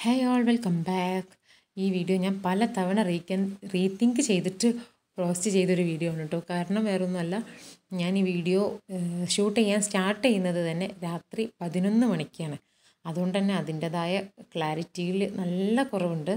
Hey all welcome back. ഈ video ഞാൻ പല തവണ റീതിങ്ക് ചെയ്തിട്ട് പോസ്റ്റ് ചെയ്തൊരു വീഡിയോ ആണ് കേട്ടോ. കാരണം വേറൊന്നുമല്ല, ഞാൻ ഈ വീഡിയോ ഷൂട്ട് ചെയ്യാൻ സ്റ്റാർട്ട് ചെയ്യുന്നത് തന്നെ രാത്രി 11 മണിക്കാണ്. അതുകൊണ്ട് തന്നെ അതിൻ്റെതായ ക്ലാരിറ്റിയിൽ നല്ല കുറവുണ്ട്.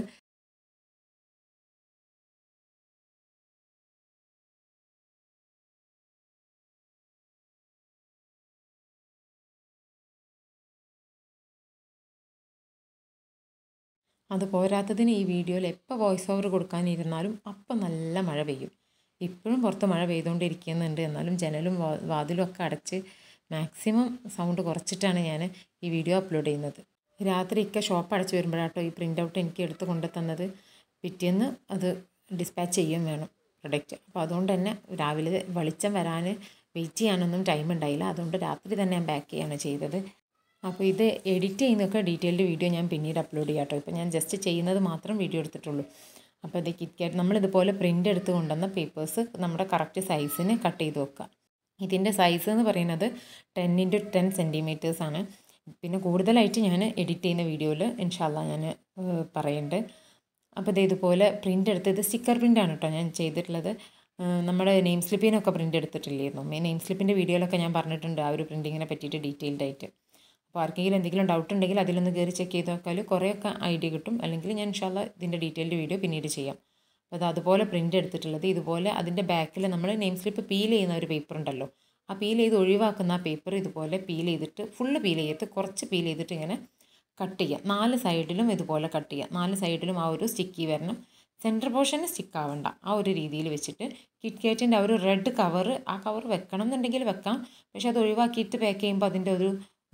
അത് പോരാത്തതിന് ഈ വീഡിയോയിൽ എപ്പോൾ വോയിസ് ഓവർ കൊടുക്കാനിരുന്നാലും അപ്പം നല്ല മഴ പെയ്യും. ഇപ്പോഴും പുറത്ത് മഴ പെയ്തുകൊണ്ടിരിക്കുന്നുണ്ട്. എന്നാലും ജനലും വാതിലും ഒക്കെ അടച്ച് മാക്സിമം സൗണ്ട് കുറച്ചിട്ടാണ് ഞാൻ ഈ വീഡിയോ അപ്ലോഡ് ചെയ്യുന്നത്. രാത്രി ഷോപ്പ് അടച്ച് വരുമ്പോഴാട്ടോ ഈ പ്രിൻ്റ് ഔട്ട് എനിക്ക് എടുത്ത് കൊണ്ടു തന്നത്. പിറ്റേന്ന് അത് ഡിസ്പാച്ച് ചെയ്യും വേണം പ്രൊഡക്റ്റ്. അപ്പോൾ അതുകൊണ്ട് തന്നെ രാവിലെ വെളിച്ചം വരാൻ വെയിറ്റ് ചെയ്യാനൊന്നും ടൈം ഉണ്ടായില്ല. അതുകൊണ്ട് രാത്രി തന്നെ ഞാൻ പാക്ക് ചെയ്യാണ് ചെയ്തത്. അപ്പോൾ ഇത് എഡിറ്റ് ചെയ്യുന്നതൊക്കെ ഡീറ്റെയിൽഡ് വീഡിയോ ഞാൻ പിന്നീട് അപ്ലോഡ് ചെയ്യാം കേട്ടോ. ഇപ്പോൾ ഞാൻ ജസ്റ്റ് ചെയ്യുന്നത് മാത്രം വീഡിയോ എടുത്തിട്ടുള്ളൂ. അപ്പോൾ ഇത് കിറ്റ്കാറ്റ് നമ്മളിതുപോലെ പ്രിൻ്റ് എടുത്ത് കൊണ്ടുവന്ന പേപ്പേഴ്സ് നമ്മുടെ കറക്റ്റ് സൈസിന് കട്ട് ചെയ്ത് വെക്കുക. ഇതിൻ്റെ സൈസ് എന്ന് പറയുന്നത് 10x10 സെൻറ്റിമീറ്റേഴ്സ് ആണ്. പിന്നെ കൂടുതലായിട്ട് ഞാൻ എഡിറ്റ് ചെയ്യുന്ന വീഡിയോയിൽ ഇൻഷാല്ലാ ഞാൻ പറയുന്നുണ്ട്. അപ്പോൾ ഇത് ഇതുപോലെ പ്രിൻ്റ് എടുത്ത്, ഇത് സ്റ്റിക്കർ പ്രിൻ്റാണ് കേട്ടോ ഞാൻ ചെയ്തിട്ടുള്ളത്. നമ്മുടെ നെയിം സ്ലിപ്പിനൊക്കെ പ്രിൻ്റ് എടുത്തിട്ടില്ലായിരുന്നു. നെയിം സ്ലിപ്പിൻ്റെ വീഡിയോയിലൊക്കെ ഞാൻ പറഞ്ഞിട്ടുണ്ട് ആ ഒരു പ്രിൻറ്റിങ്ങിനെ പറ്റിയിട്ട് ഡീറ്റെയിൽഡ് ആയിട്ട്. അപ്പോൾ ആർക്കെങ്കിലും എന്തെങ്കിലും ഡൗട്ട് ഉണ്ടെങ്കിൽ അതിലൊന്ന് കയറി ചെക്ക് ചെയ്ത് നോക്കിയാൽ കുറേയൊക്കെ ഐഡിയ കിട്ടും. അല്ലെങ്കിൽ ഞാൻ ഇൻഷാല്ലാ ഇതിൻ്റെ ഡീറ്റെയിൽഡ് വീഡിയോ പിന്നീട് ചെയ്യാം. അപ്പോൾ അത് അതുപോലെ പ്രിൻ്റ് എടുത്തിട്ടുള്ളത് ഇതുപോലെ അതിൻ്റെ ബാക്കിൽ നമ്മൾ നെയിം സ്ലിപ്പ് പീൽ ചെയ്യുന്ന ഒരു പേപ്പർ ഉണ്ടല്ലോ, ആ പീൽ ചെയ്ത് ഒഴിവാക്കുന്ന ആ പേപ്പർ ഇതുപോലെ പീൽ ചെയ്തിട്ട് ഫുള്ള് പീൽ ചെയ്തിട്ട് കുറച്ച് പീൽ ചെയ്തിട്ട് ഇങ്ങനെ കട്ട് ചെയ്യുക. 4 സൈഡിലും ഇതുപോലെ കട്ട് ചെയ്യുക. 4 സൈഡിലും ആ ഒരു സ്റ്റിക്കി വരണം. സെൻറ്റർ പോർഷന് സ്റ്റിക്ക് ആവണ്ട. ആ ഒരു രീതിയിൽ വെച്ചിട്ട് കിറ്റ്കാറ്റിൻ്റെ ആ ഒരു റെഡ് കവർ, ആ കവർ വെക്കണം എന്നുണ്ടെങ്കിൽ വെക്കാം. പക്ഷെ അത് ഒഴിവാക്കിയിട്ട് പാക്ക് ചെയ്യുമ്പോൾ അതിൻ്റെ ഒരു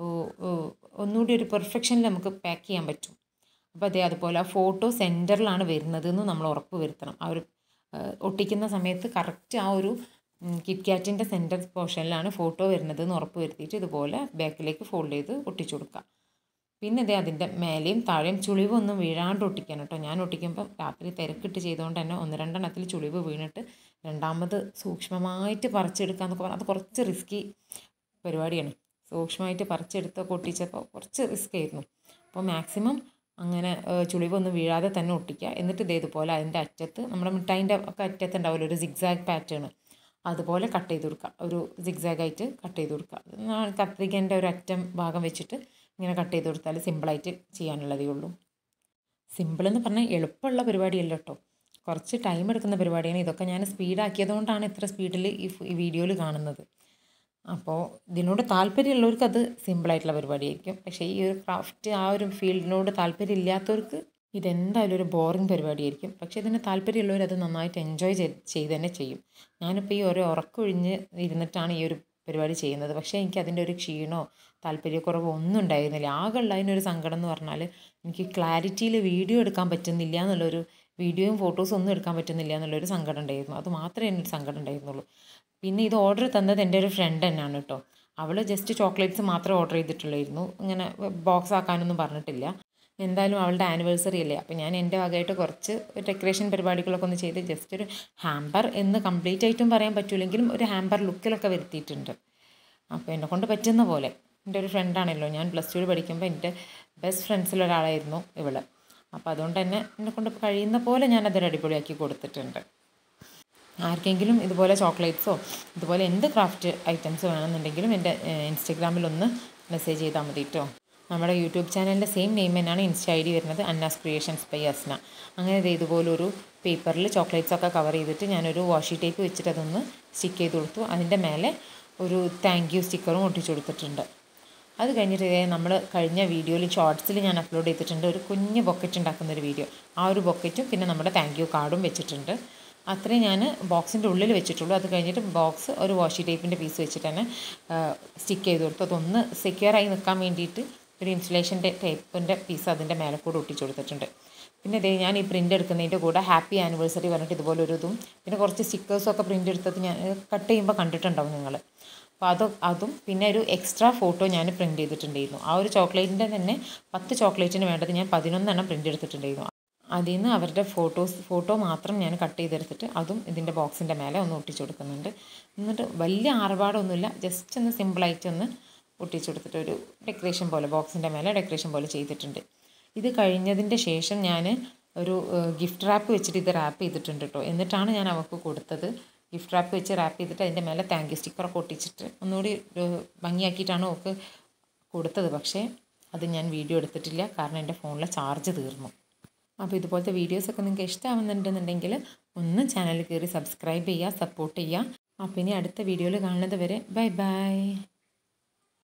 ഒന്നുകൂടി ഒരു പെർഫെക്ഷനിൽ നമുക്ക് പാക്ക് ചെയ്യാൻ പറ്റും. അപ്പോൾ അതുപോലെ ആ ഫോട്ടോ സെൻറ്ററിലാണ് വരുന്നതെന്ന് നമ്മൾ ഉറപ്പ് വരുത്തണം. ആ ഒരു ഒട്ടിക്കുന്ന സമയത്ത് കറക്റ്റ് ആ ഒരു കിറ്റ്കാറ്റിൻ്റെ സെൻറ്റർ പോർഷനിലാണ് ഫോട്ടോ വരുന്നതെന്ന് ഉറപ്പ് വരുത്തിയിട്ട് ഇതുപോലെ ബാക്കിലേക്ക് ഫോൾഡ് ചെയ്ത് ഒട്ടിച്ചു കൊടുക്കുക. പിന്നെ അതിൻ്റെ മേലെയും താഴെയും ചുളിവൊന്നും വീഴാണ്ട് ഒട്ടിക്കാൻ കേട്ടോ. ഞാൻ ഒട്ടിക്കുമ്പം രാത്രി തിരക്കിട്ട് ചെയ്തുകൊണ്ട് തന്നെ 1-2 എണ്ണത്തിൽ ചുളിവ് വീണിട്ട് രണ്ടാമത് സൂക്ഷ്മമായിട്ട് പറിച്ചെടുക്കുക എന്നൊക്കെ പറഞ്ഞാൽ അത് കുറച്ച് റിസ്കി പരിപാടിയാണ്. സൂക്ഷ്മമായിട്ട് പറിച്ചെടുത്തൊക്കെ ഒട്ടിച്ചപ്പോൾ കുറച്ച് റിസ്ക് ആയിരുന്നു. അപ്പോൾ മാക്സിമം അങ്ങനെ ചുളിവൊന്നും വീഴാതെ തന്നെ ഒട്ടിക്കുക. എന്നിട്ട് ഇതുപോലെ അതിൻ്റെ അറ്റത്ത് നമ്മുടെ മിഠായിൻ്റെ ഒക്കെ അറ്റത്ത് ഉണ്ടാവില്ല ഒരു സിഗ്സാഗ് പാറ്റേൺ, അതുപോലെ കട്ട് ചെയ്ത് കൊടുക്കുക. ഒരു സിഗ്സാഗായിട്ട് കട്ട് ചെയ്ത് കൊടുക്കുക. കത്രികേൻ്റെ ഒരു അറ്റം ഭാഗം വെച്ചിട്ട് ഇങ്ങനെ കട്ട് ചെയ്ത് കൊടുത്താൽ സിമ്പിളായിട്ട് ചെയ്യാനുള്ളതേ ഉള്ളൂ. സിമ്പിളെന്ന് പറഞ്ഞാൽ എളുപ്പമുള്ള പരിപാടിയല്ല കേട്ടോ, കുറച്ച് ടൈം എടുക്കുന്ന പരിപാടിയാണ്. ഇതൊക്കെ ഞാൻ സ്പീഡാക്കിയതുകൊണ്ടാണ് ഇത്ര സ്പീഡിൽ ഈ വീഡിയോയിൽ കാണുന്നത്. അപ്പോൾ ഇതിനോട് താല്പര്യമുള്ളവർക്ക് അത് സിമ്പിളായിട്ടുള്ള പരിപാടിയായിരിക്കും. പക്ഷേ ഈ ഒരു ക്രാഫ്റ്റ് ആ ഒരു ഫീൽഡിനോട് താല്പര്യം ഇല്ലാത്തവർക്ക് ഇതെന്തായാലും ഒരു ബോറിങ് പരിപാടിയായിരിക്കും. പക്ഷേ ഇതിന് താല്പര്യമുള്ളവർ അത് നന്നായിട്ട് എൻജോയ് ചെയ്ത് തന്നെ ചെയ്യും. ഞാനിപ്പോൾ ഈ ഒരു ഉറക്കൊഴിഞ്ഞ് ഇരുന്നിട്ടാണ് ഈ ഒരു പരിപാടി ചെയ്യുന്നത്. പക്ഷേ എനിക്ക് അതിൻ്റെ ഒരു ക്ഷീണമോ താല്പര്യക്കുറവോ ഒന്നും ഉണ്ടായിരുന്നില്ല. ആകെയുള്ള അതിനൊരു സങ്കടം എന്ന് പറഞ്ഞാൽ എനിക്ക് ക്ലാരിറ്റിയിൽ വീഡിയോ എടുക്കാൻ പറ്റുന്നില്ല എന്നുള്ളൊരു, വീഡിയോയും ഫോട്ടോസും ഒന്നും എടുക്കാൻ പറ്റുന്നില്ല എന്നുള്ളൊരു സങ്കടം ഉണ്ടായിരുന്നു. അത് മാത്രമേ എന്നൊരു സങ്കടം ഉണ്ടായിരുന്നുള്ളൂ. പിന്നെ ഇത് ഓർഡർ തന്നത് എൻ്റെ ഒരു ഫ്രണ്ട് തന്നെയാണ് കേട്ടോ. അവൾ ജസ്റ്റ് ചോക്ലേറ്റ്സ് മാത്രമേ ഓർഡർ ചെയ്തിട്ടുള്ളായിരുന്നു. ഇങ്ങനെ ബോക്സ് ആക്കാനൊന്നും പറഞ്ഞിട്ടില്ല. എന്തായാലും അവളുടെ ആനിവേഴ്സറി അല്ലേ, അപ്പോൾ ഞാൻ എൻ്റെ വകയായിട്ട് കുറച്ച് ഡെക്കറേഷൻ പരിപാടികളൊക്കെ ഒന്ന് ചെയ്ത് ജസ്റ്റ് ഒരു ഹാമ്പർ എന്ന് കംപ്ലീറ്റ് ആയിട്ടും പറയാൻ പറ്റില്ലെങ്കിലും ഒരു ഹാമ്പർ ലുക്കിലൊക്കെ വരുത്തിയിട്ടുണ്ട്. അപ്പോൾ എന്നെക്കൊണ്ട് പറ്റുന്ന പോലെ, എൻ്റെ ഒരു ഫ്രണ്ടാണല്ലോ, ഞാൻ +2 പഠിക്കുമ്പോൾ എൻ്റെ ബെസ്റ്റ് ഫ്രണ്ട്സിലൊരാളായിരുന്നു ഇവൾ. അപ്പോൾ അതുകൊണ്ട് തന്നെ എന്നെക്കൊണ്ട് കഴിയുന്ന പോലെ ഞാനതൊരു അടിപൊളിയാക്കി കൊടുത്തിട്ടുണ്ട്. ആർക്കെങ്കിലും ഇതുപോലെ ചോക്ലേറ്റ്സോ ഇതുപോലെ എന്ത് ക്രാഫ്റ്റ് ഐറ്റംസ് വേണമെന്നുണ്ടെങ്കിലും എൻ്റെ ഇൻസ്റ്റഗ്രാമിലൊന്ന് മെസ്സേജ് ചെയ്താൽ മതി കേട്ടോ. നമ്മുടെ യൂട്യൂബ് ചാനലിൻ്റെ സെയിം നെയിം തന്നെയാണ് ഇൻസ്റ്റ ID വരുന്നത്, അന്നാസ് ക്രിയേഷൻസ് ബൈ അസ്ന. അങ്ങനെ ഇതുപോലൊരു പേപ്പറിൽ ചോക്ലേറ്റ്സൊക്കെ കവർ ചെയ്തിട്ട് ഞാനൊരു വാഷി ടേപ്പ് വെച്ചിട്ട് അതൊന്ന് സ്റ്റിക്ക് ചെയ്ത് കൊടുത്തു. അതിൻ്റെ മേലെ ഒരു താങ്ക് യു സ്റ്റിക്കറും ഒട്ടിച്ചു കൊടുത്തിട്ടുണ്ട്. അത് കഴിഞ്ഞിട്ട് നമ്മൾ കഴിഞ്ഞ വീഡിയോയിൽ ഷോർട്സിൽ ഞാൻ അപ്ലോഡ് ചെയ്തിട്ടുണ്ട് ഒരു കുഞ്ഞ് ബൊക്കറ്റ് ഉണ്ടാക്കുന്നൊരു വീഡിയോ. ആ ഒരു ബൊക്കറ്റും പിന്നെ നമ്മുടെ താങ്ക് യു കാർഡും വെച്ചിട്ടുണ്ട്. അത്രയും ഞാൻ ബോക്സിൻ്റെ ഉള്ളിൽ വെച്ചിട്ടുള്ളൂ. അത് കഴിഞ്ഞിട്ട് ബോക്സ് ഒരു വാഷി ടേപ്പിൻ്റെ പീസ് വെച്ചിട്ട് തന്നെ സ്റ്റിക്ക് ചെയ്ത് കൊടുത്തു. അതൊന്ന് സെക്യൂറായി നിൽക്കാൻ വേണ്ടിയിട്ട് ഒരു ഇൻസുലേഷൻ്റെ ടേപ്പിൻ്റെ പീസ് അതിൻ്റെ മേലെ കൂടെ ഒട്ടിച്ചു കൊടുത്തിട്ടുണ്ട്. പിന്നെ ഞാൻ ഈ പ്രിൻ്റ് എടുക്കുന്നതിൻ്റെ കൂടെ ഹാപ്പി ആനിവേഴ്സറി പറഞ്ഞിട്ട് ഇതുപോലെ ഒരു ഇതും പിന്നെ കുറച്ച് സ്റ്റിക്കേഴ്സൊക്കെ പ്രിൻ്റ് എടുത്തത് ഞാൻ കട്ട് ചെയ്യുമ്പോൾ കണ്ടിട്ടുണ്ടാവും നിങ്ങൾ. അപ്പോൾ അതും പിന്നെ ഒരു എക്സ്ട്രാ ഫോട്ടോ ഞാൻ പ്രിൻ്റ് ചെയ്തിട്ടുണ്ടായിരുന്നു. ആ ഒരു ചോക്ലേറ്റിൻ്റെ തന്നെ 10 ചോക്ലേറ്റിന് വേണ്ടത് ഞാൻ 11 എണ്ണം പ്രിൻ്റ് എടുത്തിട്ടുണ്ടായിരുന്നു. അതിൽ നിന്ന് അവരുടെ ഫോട്ടോ മാത്രം ഞാൻ കട്ട് ചെയ്തെടുത്തിട്ട് അതും ഇതിൻ്റെ ബോക്സിൻ്റെ മേലെ ഒന്ന് ഒട്ടിച്ചു കൊടുക്കുന്നുണ്ട്. എന്നിട്ട് വലിയ ആർഭാടമൊന്നുമില്ല, ജസ്റ്റ് ഒന്ന് സിമ്പിളായിട്ടൊന്ന് ഒട്ടിച്ചു കൊടുത്തിട്ട് ഒരു ഡെക്കറേഷൻ പോലെ ബോക്സിൻ്റെ മേലെ ഡെക്കറേഷൻ പോലെ ചെയ്തിട്ടുണ്ട്. ഇത് കഴിഞ്ഞതിൻ്റെ ശേഷം ഞാൻ ഒരു ഗിഫ്റ്റ് റാപ്പ് വെച്ചിട്ട് ഇത് റാപ്പ് ചെയ്തിട്ടുണ്ട് കേട്ടോ. എന്നിട്ടാണ് ഞാൻ അവൾക്ക് കൊടുത്തത്. ഗിഫ്റ്റ് റാപ്പ് വെച്ച് റാപ്പ് ചെയ്തിട്ട് അതിൻ്റെ മേലെ താങ്ക് യു സ്റ്റിക്കറൊക്കെ ഒട്ടിച്ചിട്ട് ഒന്നുകൂടി ഭംഗിയാക്കിയിട്ടാണ് അവൾക്ക് കൊടുത്തത്. പക്ഷേ അത് ഞാൻ വീഡിയോ എടുത്തിട്ടില്ല, കാരണം എൻ്റെ ഫോണിലെ ചാർജ് തീർന്നു. അപ്പോൾ ഇതുപോലത്തെ വീഡിയോസൊക്കെ നിങ്ങൾക്ക് ഇഷ്ടമാവുന്നുണ്ടെന്നുണ്ടെങ്കിൽ ഒന്ന് ചാനലിൽ കയറി സബ്സ്ക്രൈബ് ചെയ്യുക, സപ്പോർട്ട് ചെയ്യുക. അപ്പോൾ ഇനി അടുത്ത വീഡിയോയിൽ കാണുന്നത് വരെ ബൈ ബൈ.